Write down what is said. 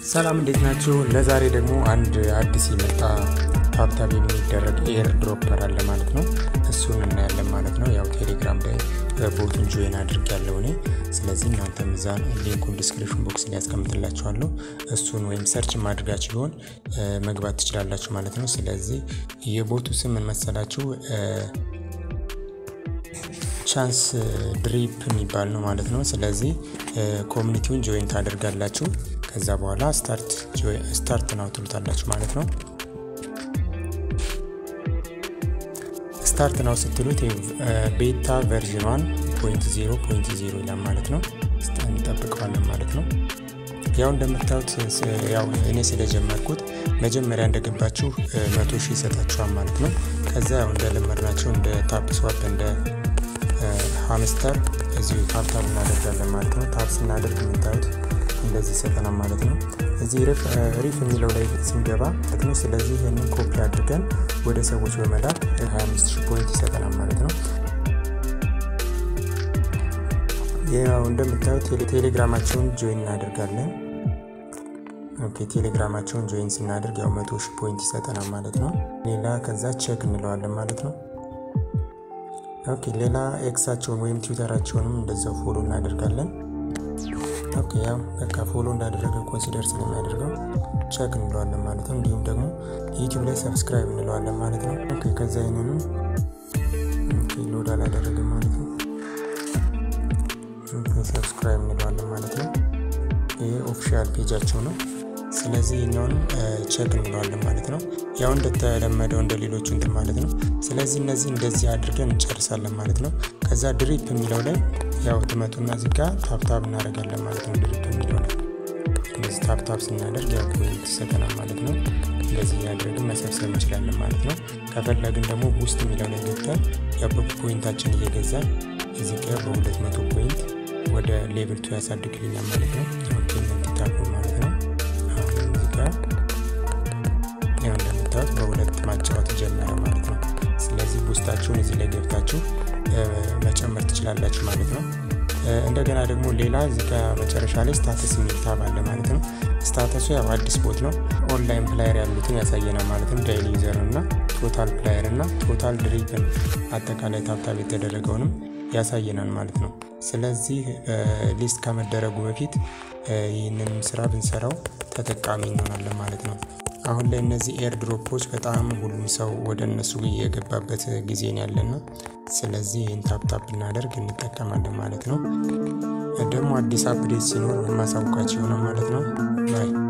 ሰላም እንዴት ናችሁ? ለዛሬ ደግሞ አንድ አዲስ የመጣ ታብታብ የሚደረግ ኤርድሮፕ አለ ማለት ነው። እሱን እናያለን ማለት ነው። ያው ቴሌግራም ላይ ቦቱን ጆይን አድርጌያለሁ እኔ። ስለዚህ እናንተም እዛ ሊንኩን ዲስክሪፕሽን ቦክስ ላይ አስቀምጥላችኋለሁ። እሱን ወይም ሰርች ማድረጋችሁ ቢሆን መግባት ትችላላችሁ ማለት ነው። ስለዚህ የቦቱ ስም ምን መሰላችሁ? chanceDrip የሚባል ነው ማለት ነው። ስለዚህ ኮሚኒቲውን ጆይን ታደርጋላችሁ። ከዛ በኋላ ስታርት ነው ትሉታላችሁ ማለት ነው። ስታርት ነው ስትሉት ቤታ ቨርዥን 1.0.0 ይላል ማለት ነው። እንጠብቀዋለን ማለት ነው። ያው እንደምታዩት ያው እኔ ስለጀመርኩት መጀመሪያ እንደገባችሁ 100,000 ይሰጣችኋል ማለት ነው። ከዛ ያው እንደለመድናቸው እንደ ታፕ ስዋፕ እንደ ሃምስተር እዚሁ ታፕ እናደርጋለን ማለት ነው። ታፕ ስናደርግ የምታዩት እንደዚህ ሰጠናል ማለት ነው። እዚህ ሪፍ የሚለው ላይ ስንገባ ማለት ነው። ስለዚህ ይሄንን ኮፒ አድርገን ወደ ሰዎች በመላክ 25,000 ፖይንት ይሰጠናል ማለት ነው። ያው እንደምታዩት ቴሌግራማቸውን ጆይን እናደርጋለን። ኦኬ ቴሌግራማቸውን ጆይን ስናደርግ ያው 100,000 ፖይንት ይሰጠናል ማለት ነው። ሌላ ከዛ ቼክ እንለዋለን ማለት ነው። ኦኬ ሌላ ኤክሳቸውን ወይም ትዊተራቸውንም እንደዛው ፎሎ እናደርጋለን። ኦኬ ያው በቃ ፎሎ እንዳደረገ ኮንሲደር ስለሚያደርገው ቼክ እንለዋለን ማለት ነው። እንዲሁም ደግሞ ዩቲዩብ ላይ ሰብስክራይብ እንለዋለን ማለት ነው። ኦኬ ከዛ ይሄንን ሎድ አላደረገም ማለት ነው። ሰብስክራይብ እንለዋለን ማለት ነው። ይሄ ኦፊሻል ፔጃቸው ነው። ስለዚህ እኛውን ቼክ እንለዋለን ማለት ነው። ያው እንደተለመደው እንደሌሎቹ እንትን ማለት ነው። ስለዚህ እነዚህ እንደዚህ አድርገን እንጨርሳለን ማለት ነው። ከዛ ድሪፕ የሚለው ላይ ያው ትመጡና እዚህ ጋር ታፕ እናደርጋለን ማለት ነው። ድሪፕ የሚለው ላይ እንደዚህ ታፕ ስናደርግ ያው ፖይንት ይሰጠናል ማለት ነው። እንደዚህ ያድርገን መሰብሰብ እንችላለን ማለት ነው። ከፈለግን ደግሞ ውስጥ የሚለው ላይ ገብተን ያው ፖይንታችን እየገዛን እዚህ ጋር በ200 ፖይንት ወደ ሌቭል 2 ያሳድግልኛል ማለት ነው። ታፕ ማለት ነው። ያው እንደምታዩት በሁለት ማጫወት ጀመረ ማለት ነው። ስለዚህ ቡስታችሁን እዚህ ላይ ገብታችሁ መጨመር ትችላላችሁ ማለት ነው። እንደገና ደግሞ ሌላ እዚህ ጋር መጨረሻ ላይ ስታተስ የሚል ታብ አለ ማለት ነው። ስታተሱ ያው አዲስ ቦት ነው። ኦንላይን ፕሌየር ያሉትን ያሳየናል ማለት ነው። ዳይሊ ዩዘር እና ቶታል ፕሌየር እና ቶታል ድሪፕን አጠቃላይ ታብታብ የተደረገውንም ያሳየናል ማለት ነው። ስለዚህ ሊስት ከመደረጉ በፊት ይህንን ስራ ብንሰራው ተጠቃሚ እንሆናለን ማለት ነው። አሁን ላይ እነዚህ ኤርድሮፖች በጣም ሁሉም ሰው ወደ እነሱ እየገባበት ጊዜ ነው ያለና ስለዚህ ይህን ታፕ እናደርግ እንጠቀማለን ማለት ነው። ደግሞ አዲስ አፕዴት ሲኖር ማሳውቃችሁ ይሆናል ማለት ነው። ባይ